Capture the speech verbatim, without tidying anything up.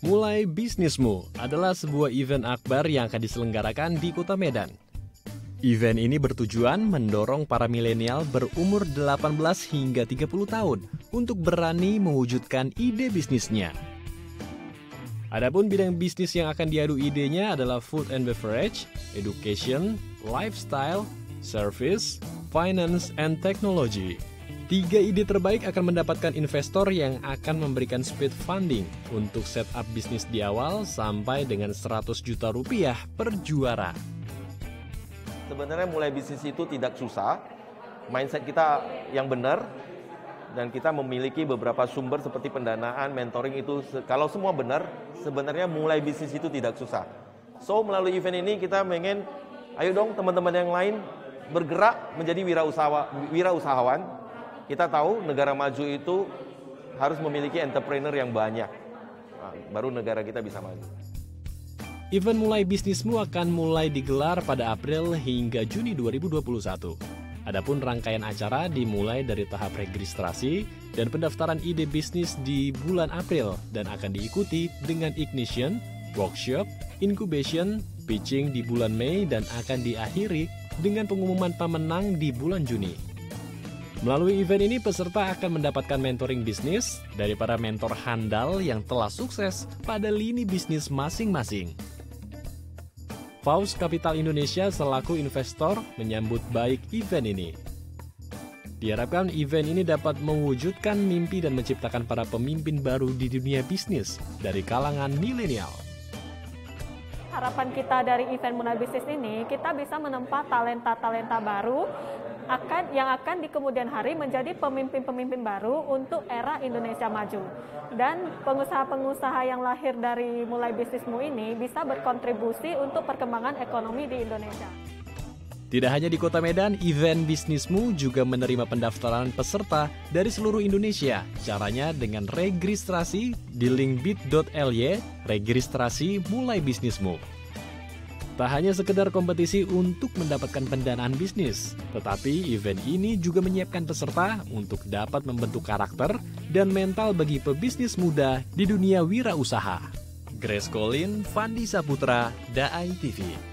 Mulai Bisnismu adalah sebuah event akbar yang akan diselenggarakan di Kota Medan. Event ini bertujuan mendorong para milenial berumur delapan belas hingga tiga puluh tahun untuk berani mewujudkan ide bisnisnya. Adapun bidang bisnis yang akan diadu idenya adalah food and beverage, education, lifestyle, service, finance, and technology. Tiga ide terbaik akan mendapatkan investor yang akan memberikan speed funding untuk setup bisnis di awal sampai dengan seratus juta rupiah per juara. Sebenarnya mulai bisnis itu tidak susah, mindset kita yang benar, dan kita memiliki beberapa sumber seperti pendanaan, mentoring itu, kalau semua benar, sebenarnya mulai bisnis itu tidak susah. So, melalui event ini kita ingin, ayo dong teman-teman yang lain bergerak menjadi wirausahawan, wirausahawan. Kita tahu negara maju itu harus memiliki entrepreneur yang banyak, nah, baru negara kita bisa maju. Event Mulai Bisnismu akan mulai digelar pada April hingga Juni dua ribu dua puluh satu. Adapun rangkaian acara dimulai dari tahap registrasi dan pendaftaran ide bisnis di bulan April dan akan diikuti dengan ignition, workshop, incubation, pitching di bulan Mei dan akan diakhiri dengan pengumuman pemenang di bulan Juni. Melalui event ini, peserta akan mendapatkan mentoring bisnis dari para mentor handal yang telah sukses pada lini bisnis masing-masing. Faus Capital Indonesia selaku investor menyambut baik event ini. Diharapkan event ini dapat mewujudkan mimpi dan menciptakan para pemimpin baru di dunia bisnis dari kalangan milenial. Harapan kita dari event Mulai Bisnis ini, kita bisa menempa talenta-talenta baru akan yang akan di kemudian hari menjadi pemimpin-pemimpin baru untuk era Indonesia maju. Dan pengusaha-pengusaha yang lahir dari Mulai Bisnismu ini bisa berkontribusi untuk perkembangan ekonomi di Indonesia. Tidak hanya di Kota Medan, event Bisnismu juga menerima pendaftaran peserta dari seluruh Indonesia. Caranya dengan registrasi di link bit dot l y registrasi Mulai Bisnismu. Tak hanya sekedar kompetisi untuk mendapatkan pendanaan bisnis, tetapi event ini juga menyiapkan peserta untuk dapat membentuk karakter dan mental bagi pebisnis muda di dunia wirausaha. Grace Colin, Fandi Saputra, D A I T V.